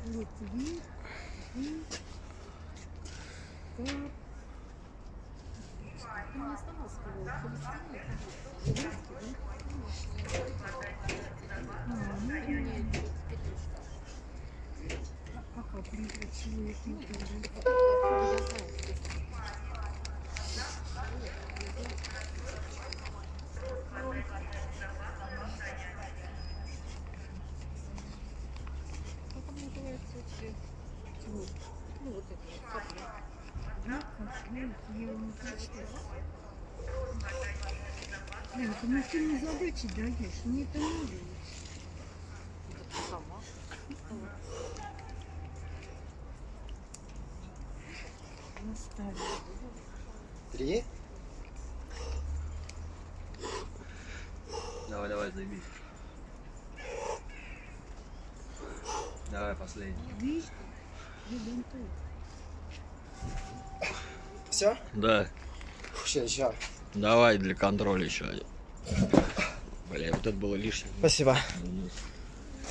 Вот вверх, вверх, так. Ты не осталась в Палестине? Женский, да? Пока прекратила их не тоже. Как он называется вообще? Ну вот это вот капля. Да, как я его не прочитала. Ленка, ну ты мне задачи даешь, мне это надо. Сама. Наставлю. 3. Давай, давай, заебись. Давай, последний. Видишь? Видим ты. Все? Да. Сейчас. Давай для контроля еще один. Бля, вот это было лишнее. Спасибо.